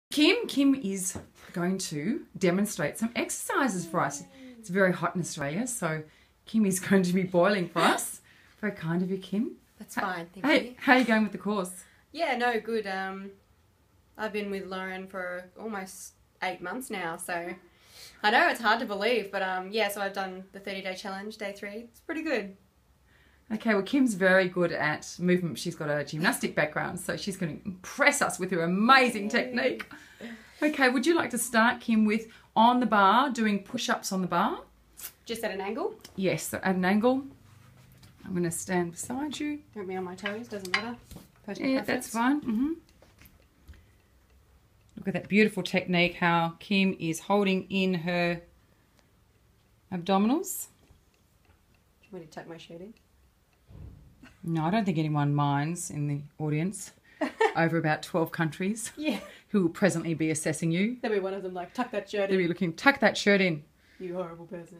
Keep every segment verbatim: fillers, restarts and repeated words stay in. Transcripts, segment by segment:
Kim, Kim is going to demonstrate some exercises for us. It's very hot in Australia, so Kim is going to be boiling for us. Very kind of you, Kim. That's fine, thank hey, you. How are you going with the course? Yeah, no, good. Um, I've been with Lauren for almost eight months now, so I know it's hard to believe, but um, yeah, so I've done the thirty day challenge, day three. It's pretty good. Okay, well, Kim's very good at movement. She's got a gymnastic background, so she's going to impress us with her amazing technique. Okay, would you like to start, Kim, with on the bar, doing push-ups on the bar? Just at an angle? Yes, so at an angle. I'm going to stand beside you. Don't be on my toes, doesn't matter. Personal yeah, preference. That's fine. Mm-hmm. Look at that beautiful technique, how Kim is holding in her abdominals. Do you want me to tuck my shirt in? No, I don't think anyone minds in the audience. Over about twelve countries. Yeah. Who will presently be assessing you. There'll be one of them like, tuck that shirt in. They'll be looking, tuck that shirt in. You horrible person.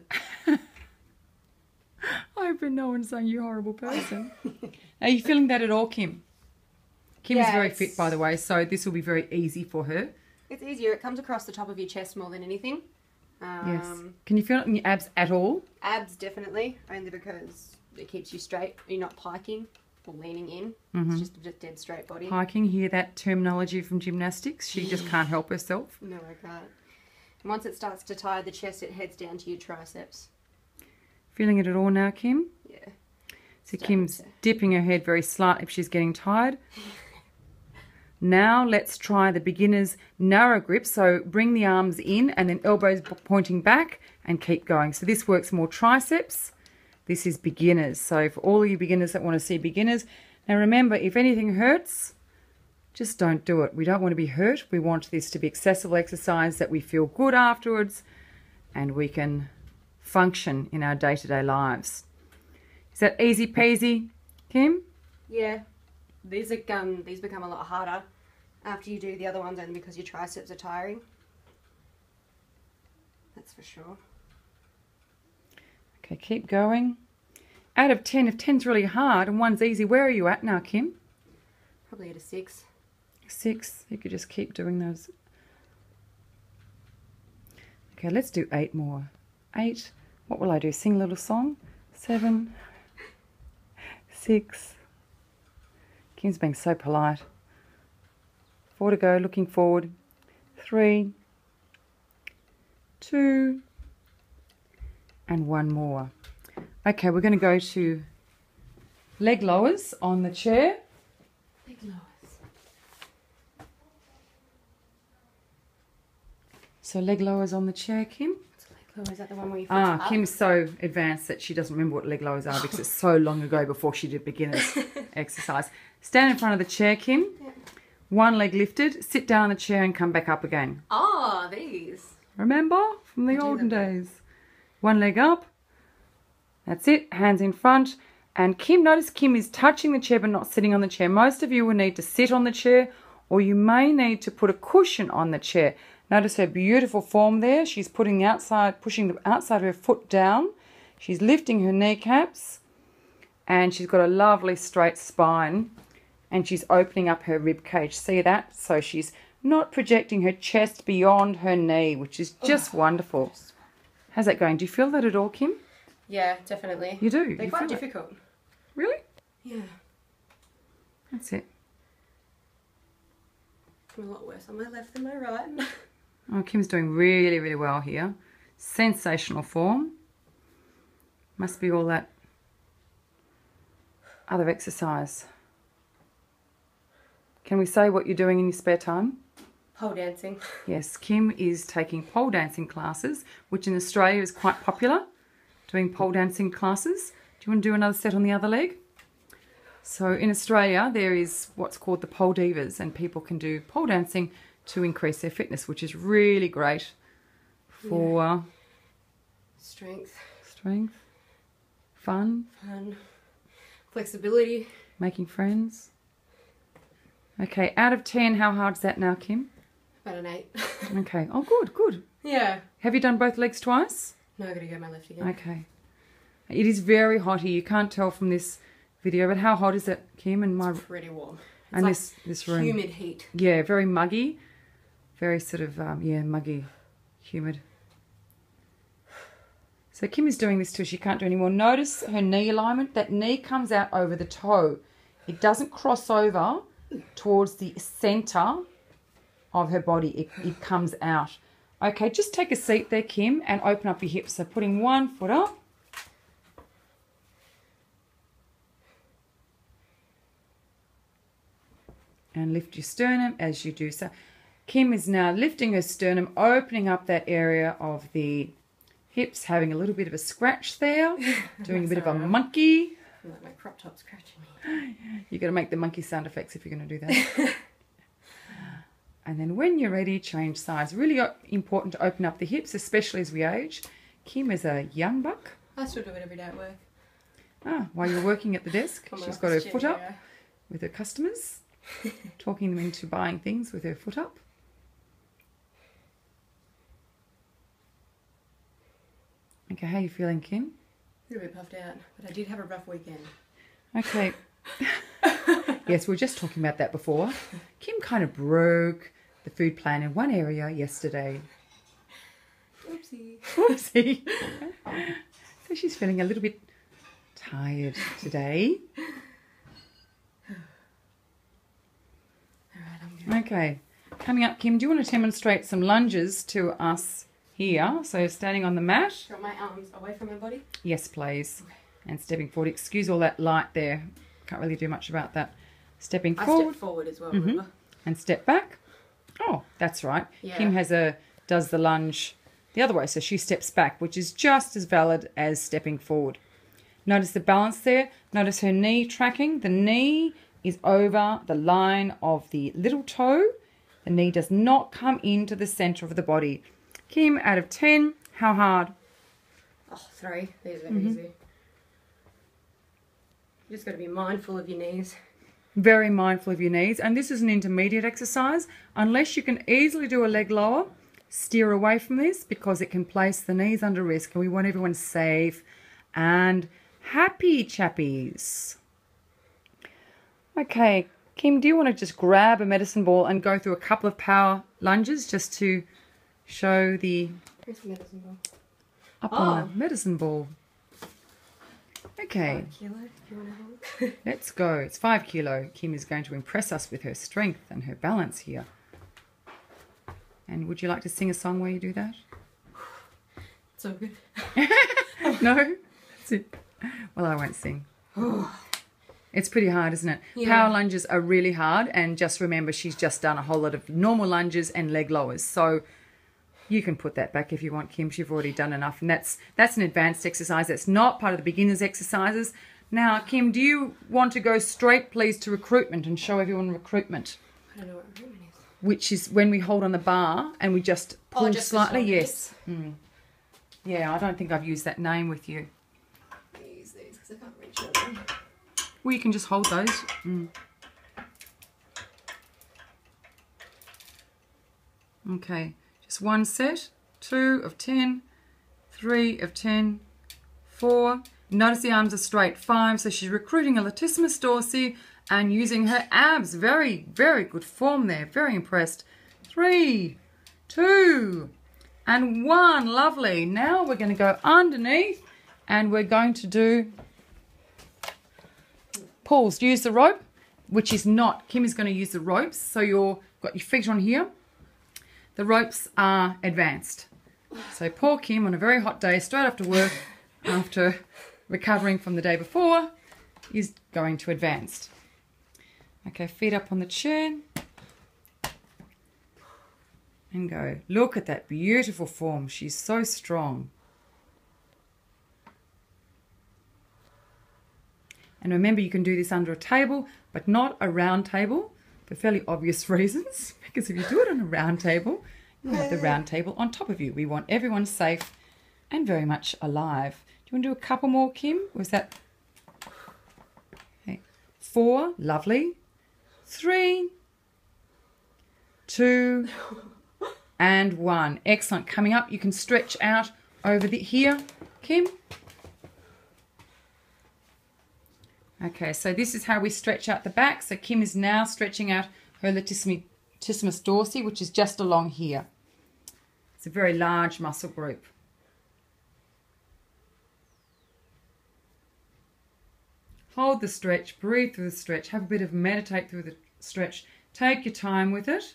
I've been known saying you horrible person. Are you feeling that at all, Kim? Kim yeah, is very fit, by the way, so this will be very easy for her. It's easier. It comes across the top of your chest more than anything. Um, yes. Can you feel it in your abs at all? Abs, definitely. Only because it keeps you straight. You're not piking or leaning in. Mm-hmm. It's just a dead straight body. Piking, hear that terminology from gymnastics? She just can't help herself. No, I can't. And once it starts to tie the chest, it heads down to your triceps. Feeling it at all now, Kim? Yeah. So Kim's dipping her head very slightly if she's getting tired. Now let's try the beginner's narrow grip. So bring the arms in and then elbows pointing back and keep going. So this works more triceps. This is beginners. So for all of you beginners that want to see beginners, now remember, if anything hurts, just don't do it. We don't want to be hurt. We want this to be accessible exercise that we feel good afterwards and we can function in our day-to-day lives. Is that easy peasy, Kim? Yeah. These are um, these become a lot harder after you do the other ones, only because your triceps are tiring. That's for sure. Okay, keep going. Out of ten, if ten's really hard and one's easy, where are you at now, Kim? Probably at a six. Six. You could just keep doing those. Okay, let's do eight more. Eight. What will I do? Sing a little song? Seven. Six. Kim's being so polite. Four to go, looking forward. Three. Two. And one more. Okay, we're going to go to leg lowers on the chair. Leg lowers. So leg lowers on the chair, Kim. Leg lower, is that the one where you Ah, up? Kim's so advanced that she doesn't remember what leg lowers are because it's so long ago before she did beginner's exercise. Stand in front of the chair, Kim. Yeah. One leg lifted. Sit down in the chair and come back up again. Ah, these. Remember from the olden days. One leg up. That's it. Hands in front. And Kim, notice Kim is touching the chair but not sitting on the chair. Most of you will need to sit on the chair or you may need to put a cushion on the chair. Notice her beautiful form there. She's putting the outside, pushing the outside of her foot down. She's lifting her kneecaps. And she's got a lovely straight spine. And she's opening up her rib cage. See that? So she's not projecting her chest beyond her knee, which is just oh, wonderful. How's that going? Do you feel that at all, Kim? Yeah, definitely. You do? They're you quite difficult. It? Really? Yeah. That's it. I'm a lot worse on my left than my right. Oh, Kim's doing really, really well here. Sensational form. Must be all that other exercise. Can we say what you're doing in your spare time? Pole dancing. Yes, Kim is taking pole dancing classes, which in Australia is quite popular, doing pole dancing classes. Do you want to do another set on the other leg? So in Australia, there is what's called the pole divas, and people can do pole dancing to increase their fitness, which is really great for yeah. strength, strength, fun, fun, flexibility, making friends. Okay, out of ten, how hard is that now, Kim? About an eight. Okay. Oh, good, good. Yeah. Have you done both legs twice? No, I've got to go my left again. Okay. It is very hot here. You can't tell from this video, but how hot is it, Kim? And my it's pretty warm. It's and like this this room. humid heat. Yeah, very muggy. very sort of, um, yeah, muggy, humid. So Kim is doing this till she can't do any more. Notice her knee alignment. That knee comes out over the toe. It doesn't cross over towards the centre of her body. It, it comes out. Okay, just take a seat there, Kim, and open up your hips. So putting one foot up. And lift your sternum as you do so. Kim is now lifting her sternum, opening up that area of the hips, having a little bit of a scratch there, doing a bit of a monkey. Like my crop top scratching me. You've got to make the monkey sound effects if you're going to do that. And then when you're ready, change sides. Really important to open up the hips, especially as we age. Kim is a young buck. I still do it every day at work. Ah, while you're working at the desk, On my she's got her office foot chair, up yeah. with her customers, talking them into buying things with her foot up. Okay, how are you feeling, Kim? A little bit puffed out, but I did have a rough weekend. Okay. Yes, we were just talking about that before. Kim kind of broke the food plan in one area yesterday. Oopsie. Oopsie. So she's feeling a little bit tired today. All right, I'm good. Okay. Coming up, Kim, do you want to demonstrate some lunges to us here? So standing on the mat. Got my arms away from my body. Yes, please. Okay. And stepping forward. Excuse all that light there. Can't really do much about that. Stepping I forward. step forward as well, Mhm. remember? And step back. Oh, that's right. Yeah. Kim has a does the lunge the other way, so she steps back, which is just as valid as stepping forward. Notice the balance there. Notice her knee tracking. The knee is over the line of the little toe. The knee does not come into the centre of the body. Kim, out of ten, how hard? Oh, three. These are Mhm. easy. You just got to be mindful of your knees. Very mindful of your knees. And this is an intermediate exercise. Unless you can easily do a leg lower, steer away from this because it can place the knees under risk. And we want everyone safe and happy, chappies. Okay, Kim, do you want to just grab a medicine ball and go through a couple of power lunges just to show the Here's the medicine ball. up on Oh. the medicine ball? Okay, Five kilo, if you want to hold. let's go. It's five kilo. Kim is going to impress us with her strength and her balance here. And would you like to sing a song while you do that? So good. No? That's it. Well, I won't sing. It's pretty hard, isn't it? Yeah. Power lunges are really hard. And just remember, she's just done a whole lot of normal lunges and leg lowers. So you can put that back if you want, Kim. You've already done enough. And that's that's an advanced exercise. That's not part of the beginner's exercises. Now, Kim, do you want to go straight, please, to recruitment and show everyone recruitment? I don't know what recruitment is. Which is when we hold on the bar and we just pull Oh, just the slightly. shoulders. Yes. Mm. Yeah, I don't think I've used that name with you. I use these because I can't reach them. Well, you can just hold those. Mm. Okay, just one set, two of ten, three of ten, four. Notice the arms are straight, five. So she's recruiting a latissimus dorsi and using her abs. Very, very good form there. Very impressed. Three, two, and one. Lovely. Now we're going to go underneath and we're going to do pulls. Use the rope, which is not, Kim is going to use the ropes. So you've got your feet on here. The ropes are advanced. So poor Kim on a very hot day, straight after work, after recovering from the day before, is going to advanced. Okay, feet up on the chair. And go. Look at that beautiful form. She's so strong. And remember, you can do this under a table, but not a round table for fairly obvious reasons. Because if you do it on a round table, you'll have the round table on top of you. We want everyone safe and very much alive. Do you want to do a couple more, Kim? Was that okay. Four? Lovely. Three, two, and one. Excellent. Coming up, you can stretch out over the here, Kim. Okay, so this is how we stretch out the back. So Kim is now stretching out her latissimus latissimus dorsi, which is just along here. It's a very large muscle group. Hold the stretch, breathe through the stretch, have a bit of meditate through the stretch. Take your time with it.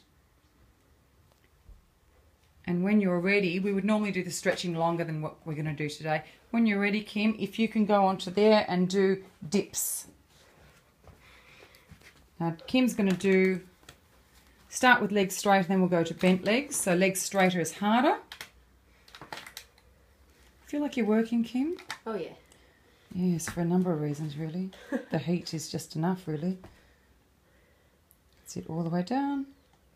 And when you're ready, we would normally do the stretching longer than what we're going to do today. When you're ready, Kim, if you can go onto there and do dips. Now, Kim's going to do, start with legs straight, and then we'll go to bent legs. So legs straighter is harder. Feel like you're working, Kim? Oh, yeah. Yes, for a number of reasons, really. The heat is just enough, really. Sit all the way down.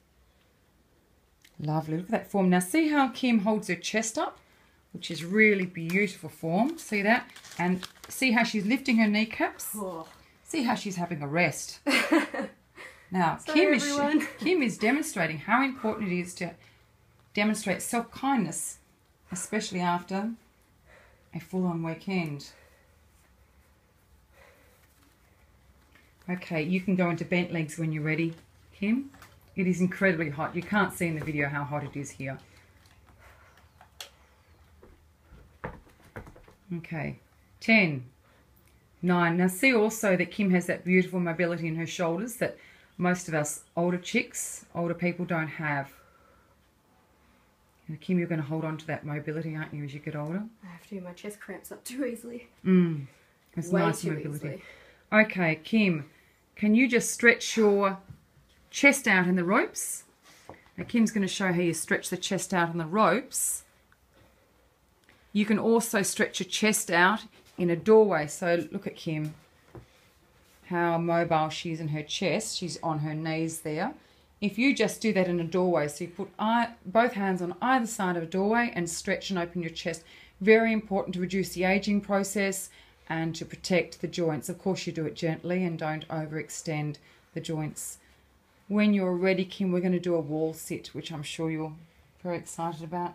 Lovely. Look at that form. Now, see how Kim holds her chest up, which is really beautiful form. See that? And see how she's lifting her kneecaps? Oh. See how she's having a rest. Now, Sorry, Kim is, everyone. Kim is demonstrating how important it is to demonstrate self-kindness, especially after a full-on weekend. Okay, you can go into bent legs when you're ready, Kim. It is incredibly hot. You can't see in the video how hot it is here. Okay, ten, nine. Now see also that Kim has that beautiful mobility in her shoulders that most of us older chicks, older people don't have. And Kim, you're going to hold on to that mobility, aren't you, as you get older? I have to. My chest cramps up too easily. Mm, it's Way nice too mobility. easily. Okay, Kim, can you just stretch your chest out in the ropes? Now Kim's going to show how you stretch the chest out in the ropes. You can also stretch your chest out in a doorway. So look at Kim, how mobile she is in her chest. She's on her knees there. If you just do that in a doorway, so you put eye, both hands on either side of a doorway and stretch and open your chest. Very important to reduce the aging process and to protect the joints. Of course, you do it gently and don't overextend the joints. When you're ready, Kim, we're going to do a wall sit, which I'm sure you're very excited about.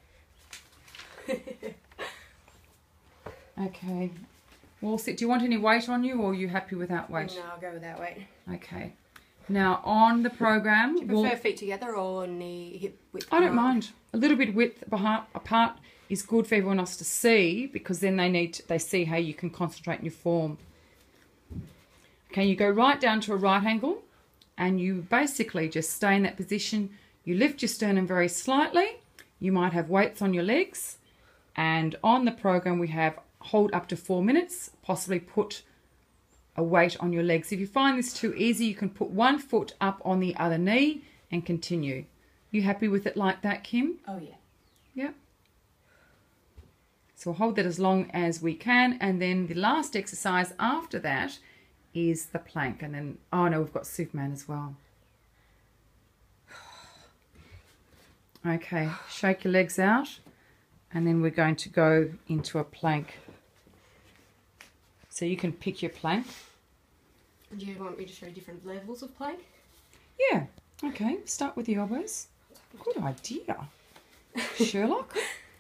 Okay, wall sit. Do you want any weight on you, or are you happy without weight? No, I'll go with that weight. Okay. Now, on the program... Do you prefer feet together or knee, hip width I don't apart? mind. A little bit width behi- apart is good for everyone else to see, because then they need to, they see how you can concentrate in your form. Okay, you go right down to a right angle, and you basically just stay in that position. You lift your sternum very slightly. You might have weights on your legs. And on the program, we have hold up to four minutes, possibly put a weight on your legs. If you find this too easy, you can put one foot up on the other knee and continue. You happy with it like that, Kim? Oh, yeah. Yep. So we'll hold that as long as we can. And then the last exercise after that is the plank. And then, oh no, we've got Superman as well. Okay, shake your legs out. And then we're going to go into a plank. So you can pick your plank. Do you want me to show different levels of plank? Yeah, okay. Start with the elbows. Good idea. Sherlock.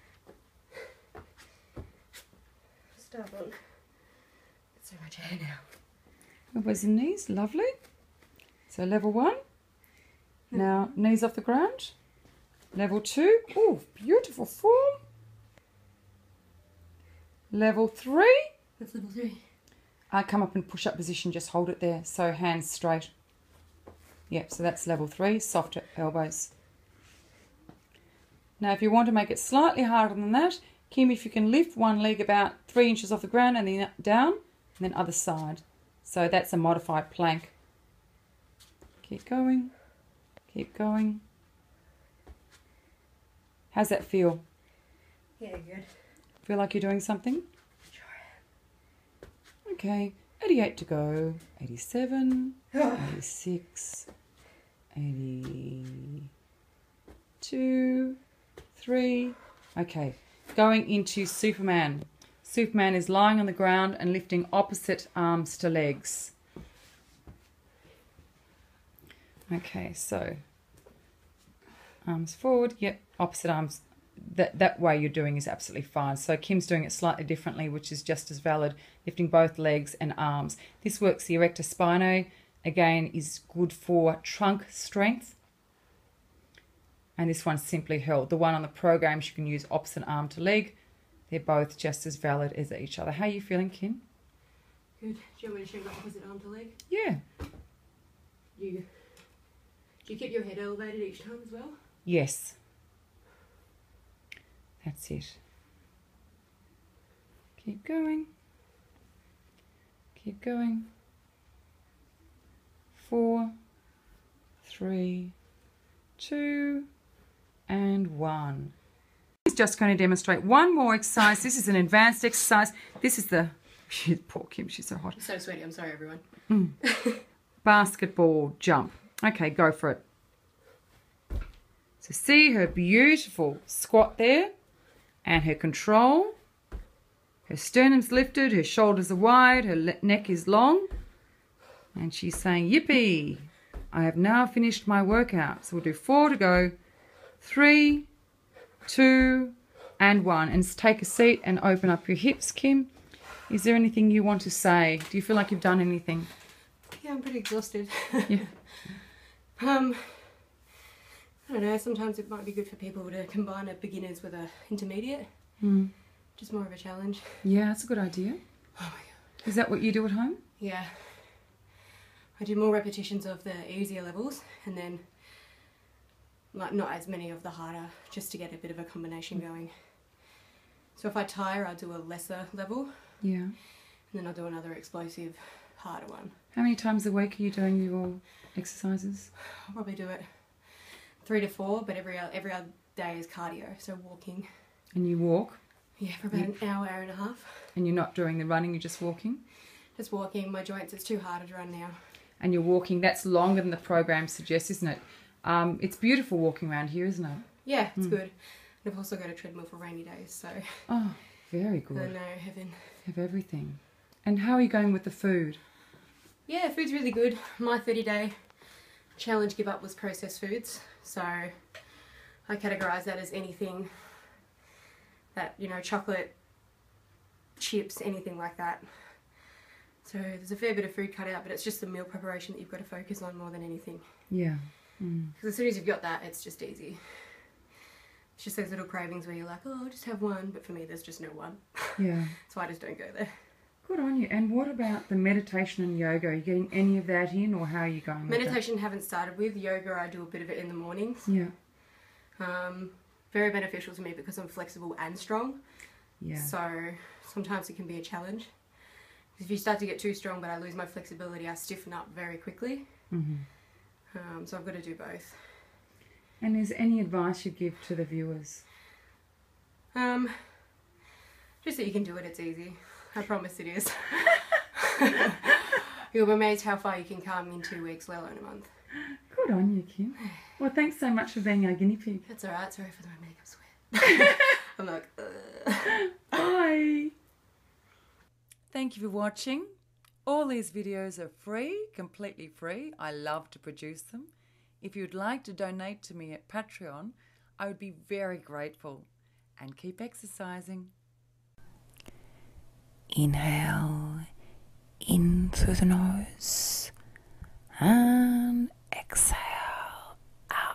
Stubborn. It's so much hair now. Elbows and knees, lovely. So level one. Now knees off the ground. Level two. Oh, beautiful form. Level three. That's level three. Uh, come up in push-up position, just hold it there. So hands straight. Yep, so that's level three, soft elbows. Now if you want to make it slightly harder than that, Kim, if you can lift one leg about three inches off the ground and then down, and then other side. So that's a modified plank. Keep going, keep going. How's that feel? Yeah, good. Feel like you're doing something? Sure. Okay, eighty-eight to go. eighty-seven, eighty-six, eighty-two, three. Okay, going into Superman. Superman is lying on the ground and lifting opposite arms to legs. Okay, so arms forward, yep, opposite arms. That, that way you're doing is absolutely fine. So Kim's doing it slightly differently, which is just as valid, lifting both legs and arms. This works the erector spinae, again, is good for trunk strength. and this one's simply held. The one on the programs you can use opposite arm to leg. They're both just as valid as each other. How are you feeling, Kim? Good. Do you want me to show my opposite arm to leg? Yeah. You, do you keep your head elevated each time as well? Yes. That's it. Keep going. Keep going. Four, three, two, and one. He's just going to demonstrate one more exercise. This is an advanced exercise. This is the... She's, poor Kim, she's so hot. So sweaty. I'm sorry, everyone. Mm. Basketball jump. Okay, go for it. So see her beautiful squat there and her control. Her sternum's lifted, her shoulders are wide, her neck is long. And she's saying, yippee, I have now finished my workout. So we'll do four to go. Three, two, and one. And take a seat and open up your hips, Kim. Is there anything you want to say? Do you feel like you've done anything? Yeah, I'm pretty exhausted. Yeah. um, I don't know, sometimes it might be good for people to combine a beginners with a intermediate. Mm. Just more of a challenge. Yeah, that's a good idea. Oh my god. Is that what you do at home? Yeah. I do more repetitions of the easier levels and then like not as many of the harder, just to get a bit of a combination going. So if I tire, I'll do a lesser level. Yeah. And then I'll do another explosive, harder one. How many times a week are you doing your exercises? I'll probably do it three to four, but every every other day is cardio, so walking. And you walk? Yeah, for about an hour, hour and a half. And you're not doing the running, you're just walking? Just walking. My joints, it's too hard to run now. And you're walking, that's longer than the program suggests, isn't it? Um, it's beautiful walking around here, isn't it? Yeah, it's Mm. good. And I've also got a treadmill for rainy days, so Oh, very I good. know, heaven. Have everything. And how are you going with the food? Yeah, food's really good. My thirty day challenge give up was processed foods, so I categorise that as anything that, you know, chocolate, chips, anything like that. So there's a fair bit of food cut out, but it's just the meal preparation that you've got to focus on more than anything. Yeah. Mm. Because as soon as you've got that, it's just easy. It's just those little cravings where you're like, oh, I'll just have one, but for me there's just no one. Yeah. So I just don't go there. Good on you. And what about the meditation and yoga? Are you getting any of that in, or how are you going with Meditation haven't started with. Yoga, I do a bit of it in the mornings. that? Yeah. Um, very beneficial to me because I'm flexible and strong. Yeah. So sometimes it can be a challenge. If you start to get too strong but I lose my flexibility, I stiffen up very quickly. Mm-hmm. Um, so I've got to do both. And is any advice you give to the viewers? Um, just that you can do it, it's easy. I promise it is. You'll be amazed how far you can come in two weeks, let alone a month. Good on you, Kim. Well, thanks so much for being our guinea pig. That's alright, sorry for my makeup sweat. I'm like, ugh. Bye. Thank you for watching. All these videos are free, completely free. I love to produce them. If you'd like to donate to me at Patreon, I would be very grateful. And keep exercising. Inhale in through the nose and exhale out.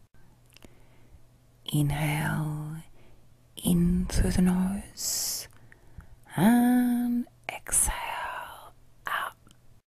Inhale in through the nose and exhale.